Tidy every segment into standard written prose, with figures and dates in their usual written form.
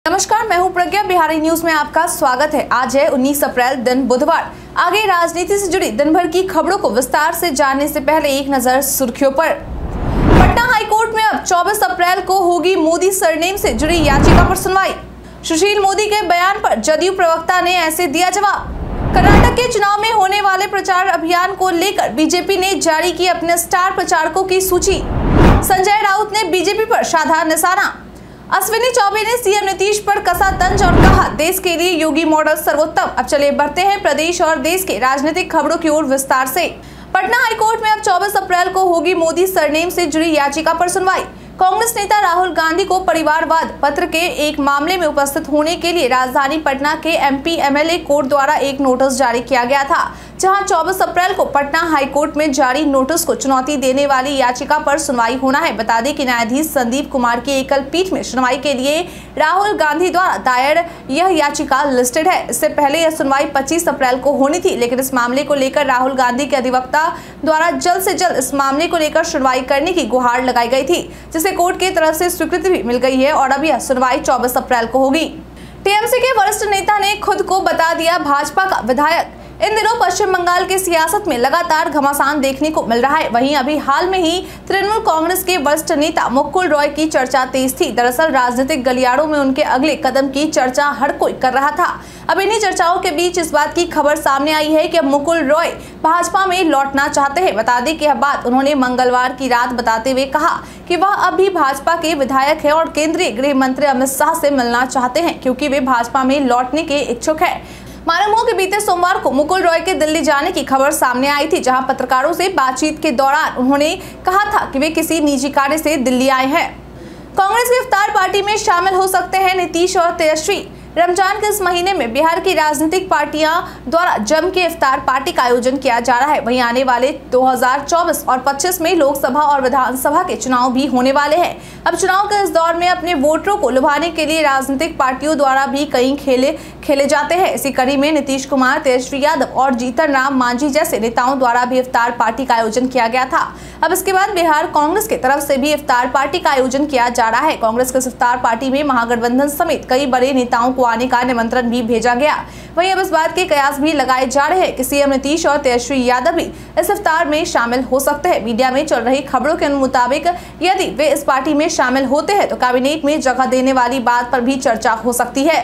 नमस्कार, मैं हूं प्रज्ञा। बिहारी न्यूज में आपका स्वागत है। आज है 19 अप्रैल, दिन बुधवार। आगे राजनीति से जुड़ी दिन भर की खबरों को विस्तार से जानने से पहले एक नजर सुर्खियों पर। पटना हाईकोर्ट में अब 24 अप्रैल को होगी मोदी सरनेम से जुड़ी याचिका पर सुनवाई। सुशील मोदी के बयान पर जदयू प्रवक्ता ने ऐसे दिया जवाब। कर्नाटक के चुनाव में होने वाले प्रचार अभियान को लेकर बीजेपी ने जारी की अपने स्टार प्रचारकों की सूची। संजय राउत ने बीजेपी पर साधा निशाना। अश्विनी चौबे ने सीएम नीतीश पर कसा तंज और कहा, देश के लिए योगी मॉडल सर्वोत्तम। अब चलिए बढ़ते हैं प्रदेश और देश के राजनीतिक खबरों की ओर विस्तार से। पटना हाईकोर्ट में अब 24 अप्रैल को होगी मोदी सरनेम से जुड़ी याचिका पर सुनवाई। कांग्रेस नेता राहुल गांधी को परिवारवाद पत्र के एक मामले में उपस्थित होने के लिए राजधानी पटना के एमपी एमएलए कोर्ट द्वारा एक नोटिस जारी किया गया था, जहां 24 अप्रैल को पटना हाईकोर्ट में जारी नोटिस को चुनौती देने वाली याचिका पर सुनवाई होना है। बता दें कि न्यायाधीश संदीप कुमार की एकल पीठ में सुनवाई के लिए राहुल गांधी द्वारा दायर यह याचिका लिस्टेड है। इससे पहले यह सुनवाई 25 अप्रैल को होनी थी, लेकिन इस मामले को लेकर राहुल गांधी के अधिवक्ता द्वारा जल्द से जल्द इस मामले को लेकर सुनवाई करने की गुहार लगाई गई थी, जिसे कोर्ट की तरफ से स्वीकृति भी मिल गई है और अब यह सुनवाई 24 अप्रैल को होगी। टीएमसी के वरिष्ठ नेता ने खुद को बता दिया भाजपा का विधायक। इन दिनों पश्चिम बंगाल की सियासत में लगातार घमासान देखने को मिल रहा है। वहीं अभी हाल में ही तृणमूल कांग्रेस के वरिष्ठ नेता मुकुल रॉय की चर्चा तेज थी। दरअसल राजनीतिक गलियारों में उनके अगले कदम की चर्चा हर कोई कर रहा था। अब इन्हीं चर्चाओं के बीच इस बात की खबर सामने आई है कि अब मुकुल रॉय भाजपा में लौटना चाहते हैं। बता दें कि यह बात उन्होंने मंगलवार की रात बताते हुए कहा कि वह अब भी भाजपा के विधायक है और केंद्रीय गृह मंत्री अमित शाह से मिलना चाहते हैं, क्योंकि वे भाजपा में लौटने के इच्छुक है। मालूम हो कि बीते सोमवार को मुकुल रॉय के दिल्ली जाने की खबर सामने आई थी, जहां पत्रकारों से बातचीत के दौरान उन्होंने कहा था कि वे किसी निजी कार्य से दिल्ली आए हैं। कांग्रेस की इफ्तार पार्टी में शामिल हो सकते हैं नीतीश और तेजस्वी। रमजान के इस महीने में बिहार की राजनीतिक पार्टियां द्वारा जम के इफ्तार पार्टी का आयोजन किया जा रहा है। वहीं आने वाले 2024 और 25 में लोकसभा और विधानसभा के चुनाव भी होने वाले हैं। अब चुनाव के इस दौर में अपने वोटरों को लुभाने के लिए राजनीतिक पार्टियों द्वारा भी कई खेले जाते हैं। इसी कड़ी में नीतीश कुमार, तेजस्वी यादव और जीतन राम मांझी जैसे नेताओं द्वारा भी इफ्तार पार्टी का आयोजन किया गया था। अब इसके बाद बिहार कांग्रेस की तरफ से भी इफ्तार पार्टी का आयोजन किया जा रहा है। कांग्रेस के इफ्तार पार्टी में महागठबंधन समेत कई बड़े नेताओं को आने का निमंत्रण भी भेजा गया। वहीं अब इस बात के कयास भी लगाए जा रहे हैं कि सीएम नीतीश और तेजस्वी यादव भी इस इफ्तार में शामिल हो सकते हैं। मीडिया में चल रही खबरों के मुताबिक यदि वे इस पार्टी में शामिल होते हैं तो कैबिनेट में जगह देने वाली बात पर भी चर्चा हो सकती है।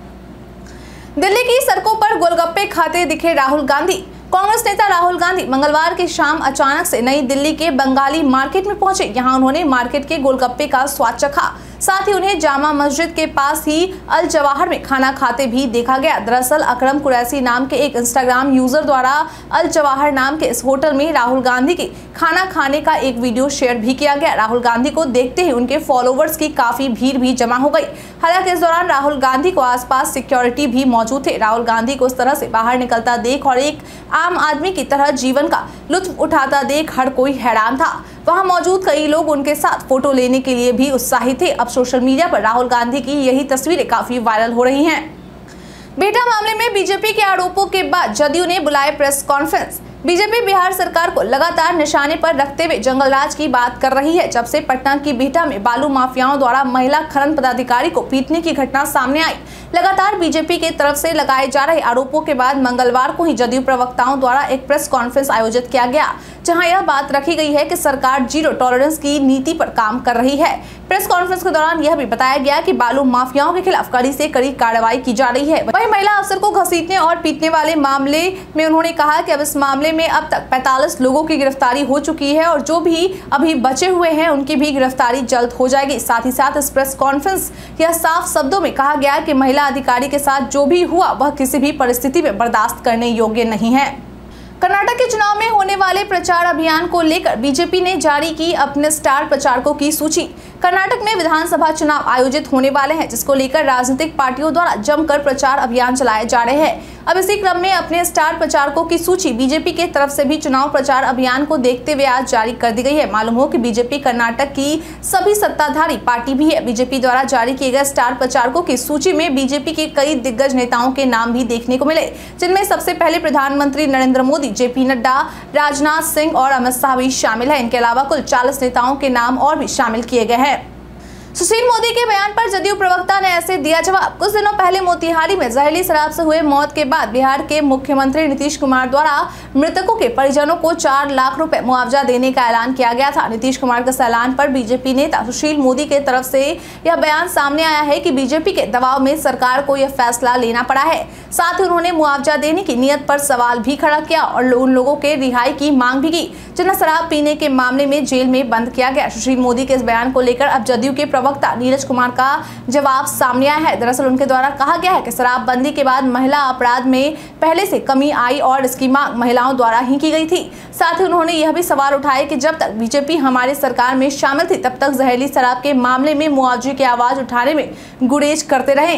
दिल्ली की सड़कों पर गोलगप्पे खाते दिखे राहुल गांधी। कांग्रेस नेता राहुल गांधी मंगलवार की शाम अचानक से नई दिल्ली के बंगाली मार्केट में पहुंचे। यहां उन्होंने मार्केट के गोलगप्पे का स्वाद चखा। साथ ही उन्हें जामा मस्जिद के पास ही अल जवाहर में खाना खाते भी देखा गया। दरअसल अकरम कुरैशी नाम के एक इंस्टाग्राम यूजर द्वारा अल जवाहर नाम के इस होटल में राहुल गांधी के खाना खाने का एक वीडियो शेयर भी किया गया। राहुल गांधी को देखते ही उनके फॉलोवर्स की काफी भीड़ भी जमा हो गई। हालांकि इस दौरान राहुल गांधी को आसपास सिक्योरिटी भी मौजूद थे। राहुल गांधी को इस तरह से बाहर निकलता देख और एक आम आदमी की तरह जीवन का लुत्फ उठाता देख हर कोई हैरान था। वहां मौजूद कई लोग उनके साथ फोटो लेने के लिए भी उत्साहित थे। अब सोशल मीडिया पर राहुल गांधी की यही तस्वीरें काफी वायरल हो रही हैं। बेटा मामले में बीजेपी के आरोपों के बाद जदयू ने बुलाए प्रेस कॉन्फ्रेंस। बीजेपी बिहार सरकार को लगातार निशाने पर रखते हुए जंगलराज की बात कर रही है। जब से पटना की बिहटा में बालू माफियाओं द्वारा महिला खनन पदाधिकारी को पीटने की घटना सामने आई, लगातार बीजेपी की तरफ से लगाए जा रहे आरोपों के बाद मंगलवार को ही जदयू प्रवक्ताओं द्वारा एक प्रेस कॉन्फ्रेंस आयोजित किया गया, जहां यह बात रखी गई है कि सरकार जीरो टॉलरेंस की नीति पर काम कर रही है। प्रेस कॉन्फ्रेंस के दौरान यह भी बताया गया कि बालू माफियाओं के खिलाफ कड़ी से कड़ी कार्रवाई की जा रही है। वहीं महिला अफसर को घसीटने और पीटने वाले मामले में उन्होंने कहा कि अब इस मामले में अब तक 45 लोगों की गिरफ्तारी हो चुकी है और जो भी अभी बचे हुए हैं उनकी भी गिरफ्तारी जल्द हो जाएगी। साथ ही साथ इस प्रेस कॉन्फ्रेंस यह साफ शब्दों में कहा गया कि महिला अधिकारी के साथ जो भी हुआ वह किसी भी परिस्थिति में बर्दाश्त करने योग्य नहीं है। कर्नाटक के चुनाव में होने वाले प्रचार अभियान को लेकर बीजेपी ने जारी की अपने स्टार प्रचारकों की सूची। कर्नाटक में विधानसभा चुनाव आयोजित होने वाले हैं, जिसको लेकर राजनीतिक पार्टियों द्वारा जमकर प्रचार अभियान चलाए जा रहे हैं। अब इसी क्रम में अपने स्टार प्रचारकों की सूची बीजेपी के तरफ से भी चुनाव प्रचार अभियान को देखते हुए आज जारी कर दी गई है। मालूम हो कि बीजेपी कर्नाटक की सभी सत्ताधारी पार्टी भी है। बीजेपी द्वारा जारी किए गए स्टार प्रचारकों की सूची में बीजेपी के कई दिग्गज नेताओं के नाम भी देखने को मिले, जिनमें सबसे पहले प्रधानमंत्री नरेंद्र मोदी, जेपी नड्डा, राजनाथ सिंह और अमित शाह भी शामिल है। इनके अलावा कुल 40 नेताओं के नाम और भी शामिल किए गए हैं। सुशील मोदी के बयान पर जदयू प्रवक्ता ने ऐसे दिया जवाब। कुछ दिनों पहले मोतिहारी में जहरीली शराब से हुए मौत के बाद बिहार के मुख्यमंत्री नीतीश कुमार द्वारा मृतकों के परिजनों को 4 लाख रुपए मुआवजा देने का ऐलान किया गया था। नीतीश कुमार के ऐलान पर बीजेपी नेता सुशील मोदी के तरफ से यह बयान सामने आया है कि बीजेपी के दबाव में सरकार को यह फैसला लेना पड़ा है। साथ ही उन्होंने मुआवजा देने की नीयत पर सवाल भी खड़ा किया और उन लोगों के रिहाई की मांग भी की जिन्हें शराब पीने के मामले में जेल में बंद किया गया। सुशील मोदी के इस बयान को लेकर अब जदयू के प्रवक्ता नीरज कुमार का जवाब सामने आया है। दरअसल उनके द्वारा कहा गया है कि शराबबंदी के बाद महिला अपराध में पहले से कमी आई और इसकी मांग महिलाओं द्वारा ही की गई थी। साथ ही उन्होंने यह भी सवाल उठाया कि जब तक बीजेपी हमारी सरकार में शामिल थी तब तक जहरीली शराब के मामले में मुआवजे की आवाज उठाने में गुरेज करते रहे।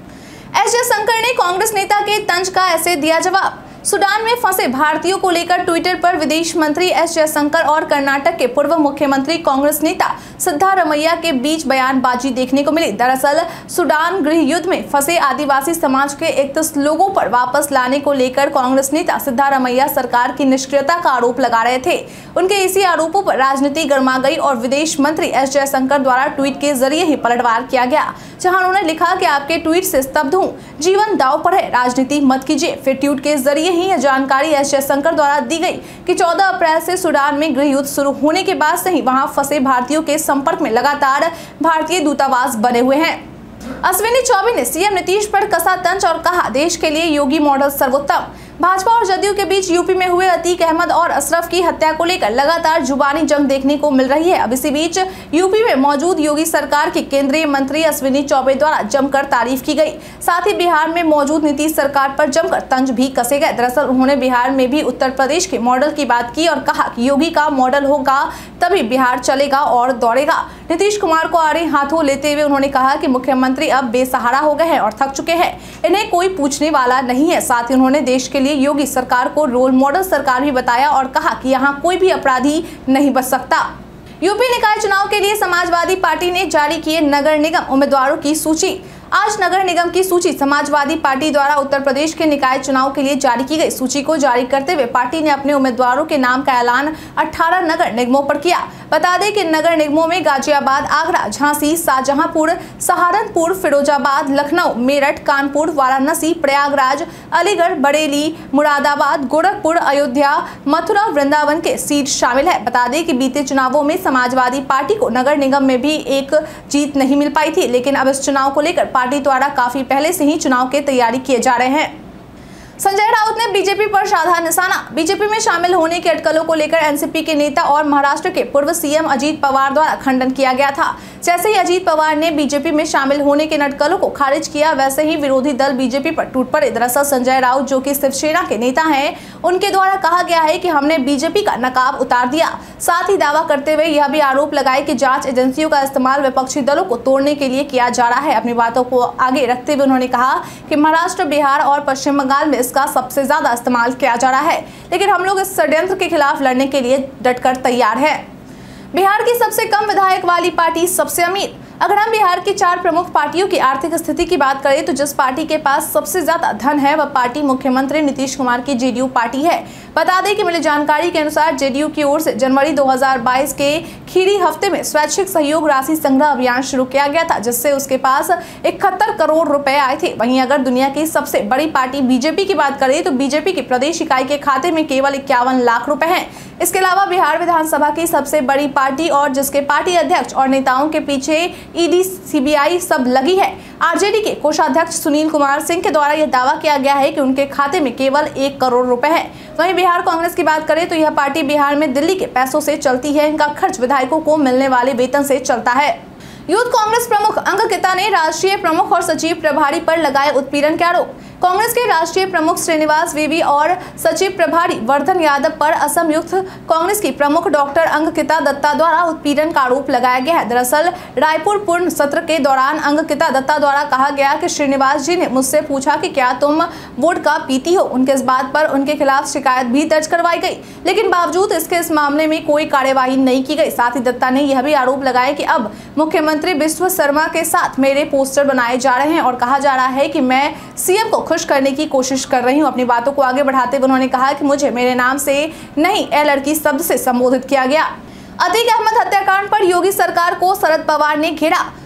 एस जयशंकर ने कांग्रेस नेता के तंज का ऐसे दिया जवाब। सूडान में फंसे भारतीयों को लेकर ट्विटर पर विदेश मंत्री एस जयशंकर और कर्नाटक के पूर्व मुख्यमंत्री कांग्रेस नेता सिद्धारमैया के बीच बयानबाजी देखने को मिली। दरअसल सूडान गृह युद्ध में फंसे आदिवासी समाज के 31 लोगों पर वापस लाने को लेकर कांग्रेस नेता सिद्धारमैया सरकार की निष्क्रियता का आरोप लगा रहे थे। उनके इसी आरोपों पर राजनीति गर्मा गई और विदेश मंत्री एस जयशंकर द्वारा ट्वीट के जरिए ही पलटवार किया गया, जहां उन्होंने लिखा कि आपके ट्वीट से स्तब्ध हूं, जीवन दांव पर है, राजनीति मत कीजिए। फिर ट्वीट के जरिए ही यह जानकारी एस जयशंकर द्वारा दी गई कि 14 अप्रैल से सूडान में गृह युद्ध शुरू होने के बाद से ही वहां फंसे भारतीयों के संपर्क में लगातार भारतीय दूतावास बने हुए हैं। अश्विनी चौबे ने सीएम नीतीश पर कसा तंज और कहा देश के लिए योगी मॉडल सर्वोत्तम। भाजपा और जदयू के बीच यूपी में हुए अतीक अहमद और अशरफ की हत्या को लेकर लगातार जुबानी जंग देखने को मिल रही है। अब इसी बीच यूपी में मौजूद योगी सरकार की केंद्रीय मंत्री अश्विनी चौबे द्वारा जमकर तारीफ की गई। साथ ही बिहार में मौजूद नीतीश सरकार पर जमकर तंज भी कसे गए। दरअसल उन्होंने बिहार में भी उत्तर प्रदेश के मॉडल की बात की और कहा कि योगी का मॉडल होगा तभी बिहार चलेगा और दौड़ेगा। नीतीश कुमार को आड़े हाथों लेते हुए उन्होंने कहा कि मुख्यमंत्री अब बेसहारा हो गए हैं और थक चुके हैं, इन्हें कोई पूछने वाला नहीं है। साथ ही उन्होंने देश के लिए योगी सरकार को रोल मॉडल सरकार भी बताया और कहा कि यहाँ कोई भी अपराधी नहीं बच सकता। यूपी निकाय चुनाव के लिए समाजवादी पार्टी ने जारी किए नगर निगम उम्मीदवारों की सूची। आज नगर निगम की सूची समाजवादी पार्टी द्वारा उत्तर प्रदेश के निकाय चुनाव के लिए जारी की गई। सूची को जारी करते हुए पार्टी ने अपने उम्मीदवारों के नाम का ऐलान 18 नगर निगमों पर किया। बता दें कि नगर निगमों में गाजियाबाद, आगरा, झांसी, शाहजहांपुर, सहारनपुर, फिरोजाबाद, लखनऊ, मेरठ, कानपुर, वाराणसी, प्रयागराज, अलीगढ़, बरेली, मुरादाबाद, गोरखपुर, अयोध्या, मथुरा, वृंदावन के सीट शामिल है। बता दें कि बीते चुनावों में समाजवादी पार्टी को नगर निगम में भी एक जीत नहीं मिल पाई थी, लेकिन अब इस चुनाव को लेकर पार्टी द्वारा काफी पहले से ही चुनाव के तैयारी किए जा रहे हैं। संजय राउत ने बीजेपी पर साधा निशाना। बीजेपी में शामिल होने की अटकलों को लेकर एनसीपी के नेता और महाराष्ट्र के पूर्व सीएम अजीत पवार द्वारा खंडन किया गया था। जैसे ही अजीत पवार ने बीजेपी में शामिल होने के अटकलों को खारिज किया, वैसे ही विरोधी दल बीजेपी पर टूट पड़े। दरअसल संजय राउत, जो कि शिवसेना के नेता हैं, उनके द्वारा कहा गया है कि हमने बीजेपी का नकाब उतार दिया। साथ ही दावा करते हुए यह भी आरोप लगाए कि जांच एजेंसियों का इस्तेमाल विपक्षी दलों को तोड़ने के लिए किया जा रहा है। अपनी बातों को आगे रखते हुए उन्होंने कहा कि महाराष्ट्र, बिहार और पश्चिम बंगाल में इसका सबसे ज्यादा इस्तेमाल किया जा रहा है, लेकिन हम लोग इस षड्यंत्र के खिलाफ लड़ने के लिए डटकर तैयार हैं। बिहार की सबसे कम विधायक वाली पार्टी सबसे अमीर। अगर हम बिहार की 4 प्रमुख पार्टियों की आर्थिक स्थिति की बात करें तो जिस पार्टी के पास सबसे ज्यादा धन है वह पार्टी मुख्यमंत्री नीतीश कुमार की जेडीयू पार्टी है। बता दें कि मिली जानकारी के अनुसार जेडीयू की ओर से जनवरी 2022 के खीरी हफ्ते में स्वैच्छिक सहयोग राशि संग्रह अभियान शुरू किया गया था, जिससे उसके पास 71 करोड़ रुपए आए थे। वहीं अगर दुनिया की सबसे बड़ी पार्टी बीजेपी की बात करें तो बीजेपी की प्रदेश इकाई के खाते में केवल 51 लाख रुपए हैं। इसके अलावा बिहार विधानसभा की सबसे बड़ी पार्टी और जिसके पार्टी अध्यक्ष और नेताओं के पीछे ईडी, सीबीआई सब लगी है, आरजेडी के कोषाध्यक्ष सुनील कुमार सिंह के द्वारा यह दावा किया गया है कि उनके खाते में केवल 1 करोड़ रुपए है। वहीं बिहार कांग्रेस की बात करें तो यह पार्टी बिहार में दिल्ली के पैसों से चलती है। इनका खर्च विधायकों को मिलने वाले वेतन से चलता है। यूथ कांग्रेस प्रमुख अंगकिता ने राष्ट्रीय प्रमुख और सचिव प्रभारी पर लगाए उत्पीड़न के आरोप। कांग्रेस के राष्ट्रीय प्रमुख श्रीनिवास वीवी और सचिव प्रभारी वर्धन यादव पर असम यूथ कांग्रेस की प्रमुख डॉक्टर अंगकिता दत्ता द्वारा उत्पीड़न का आरोप लगाया गया है। दरअसल रायपुर पूर्ण सत्र के दौरान अंगकिता दत्ता द्वारा कहा गया कि श्रीनिवास जी ने मुझसे पूछा कि क्या तुम वोडका पीती हो। उनके इस बात पर उनके खिलाफ शिकायत भी दर्ज करवाई गई, लेकिन बावजूद इसके इस मामले में कोई कार्यवाही नहीं की गई। साथ ही दत्ता ने यह भी आरोप लगाया कि अब मुख्यमंत्री विश्व शर्मा के साथ मेरे पोस्टर बनाए जा रहे हैं और कहा जा रहा है कि मैं सीएम को खुश करने की कोशिश कर रही हूं। अपनी बातों को आगे बढ़ाते हुए उन्होंने कहा कि मुझे मेरे नाम से नहीं ए लड़की शब्द से संबोधित किया गया। अतीक अहमद हत्याकांड पर योगी सरकार को शरद पवार ने घेरा।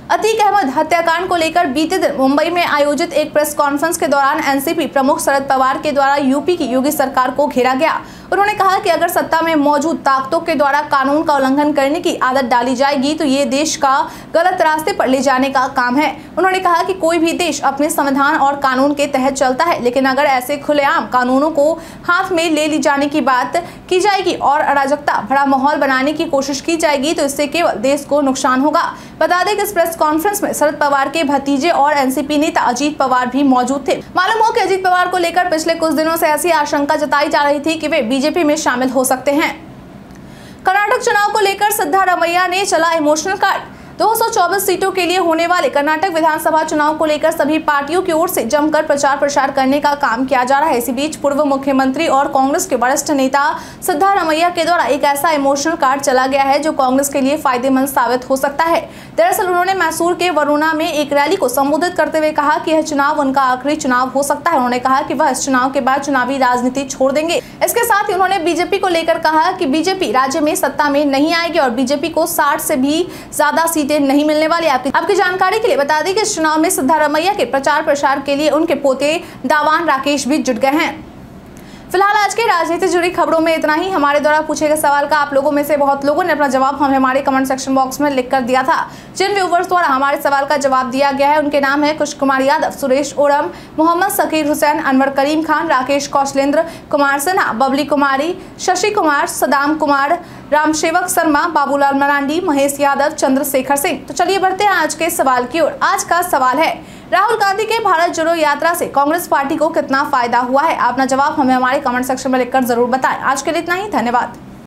अतीक अहमद हत्याकांड को लेकर बीते दिन मुंबई में आयोजित एक प्रेस कॉन्फ्रेंस के दौरान एनसीपी प्रमुख शरद पवार के द्वारा यूपी की योगी सरकार को घेरा गया। उन्होंने कहा कि अगर सत्ता में मौजूद ताकतों के द्वारा कानून का उल्लंघन करने की आदत डाली जाएगी तो ये देश का गलत रास्ते पर ले जाने का काम है। उन्होंने कहा कि कोई भी देश अपने संविधान और कानून के तहत चलता है, लेकिन अगर ऐसे खुलेआम कानूनों को हाथ में ले ली जाने की बात की जाएगी और अराजकता भरा माहौल बनाने की कोशिश की जाएगी तो इससे केवल देश को नुकसान होगा। बता दें कि इस प्रेस कॉन्फ्रेंस में शरद पवार के भतीजे और एनसीपी नेता अजीत पवार भी मौजूद थे। मालूम हो कि अजीत पवार को लेकर पिछले कुछ दिनों से ऐसी आशंका जताई जा रही थी कि वे बीजेपी में शामिल हो सकते हैं। कर्नाटक चुनाव को लेकर सिद्धारमैया ने चला इमोशनल कार्ड। 224 सीटों के लिए होने वाले कर्नाटक विधानसभा चुनाव को लेकर सभी पार्टियों की ओर से जमकर प्रचार प्रसार करने का काम किया जा रहा है। इसी बीच पूर्व मुख्यमंत्री और कांग्रेस के वरिष्ठ नेता सिद्धारमैया के द्वारा एक ऐसा इमोशनल कार्ड चला गया है जो कांग्रेस के लिए फायदेमंद साबित हो सकता है। दरअसल उन्होंने मैसूर के वरुणा में एक रैली को संबोधित करते हुए कहा कि यह चुनाव उनका आखिरी चुनाव हो सकता है। उन्होंने कहा कि वह इस चुनाव के बाद चुनावी राजनीति छोड़ देंगे। इसके साथ ही उन्होंने बीजेपी को लेकर कहा कि बीजेपी राज्य में सत्ता में नहीं आएगी और बीजेपी को 60 से भी ज्यादा सीटें नहीं मिलने वाली। आपकी जानकारी के लिए बता दें कि इस चुनाव में सिद्धारमैया के प्रचार प्रसार के लिए उनके पोते दावान राकेश भी जुट गए हैं। फिलहाल आज के राजनीति से जुड़ी खबरों में इतना ही। हमारे द्वारा पूछे गए सवाल का आप लोगों में से बहुत लोगों ने अपना जवाब हमें हमारे कमेंट सेक्शन बॉक्स में लिख कर दिया था। जिन व्यूवर्स द्वारा हमारे सवाल का जवाब दिया गया है उनके नाम है कुश कुमार यादव, सुरेश ओरम, मोहम्मद सकीर हुसैन, अनवर करीम खान, राकेश कौशलेंद्र, कुमार सिन्हा, बबली कुमारी, शशि कुमार, सदाम कुमार, रामसेवक शर्मा, बाबूलाल मरांडी, महेश यादव, चंद्रशेखर सिंह। तो चलिए बढ़ते हैं आज के सवाल की ओर। आज का सवाल है, राहुल गांधी के भारत जोड़ो यात्रा से कांग्रेस पार्टी को कितना फायदा हुआ है? अपना जवाब हमें हमारे कमेंट सेक्शन में लिखकर जरूर बताएं। आज के लिए इतना ही, धन्यवाद।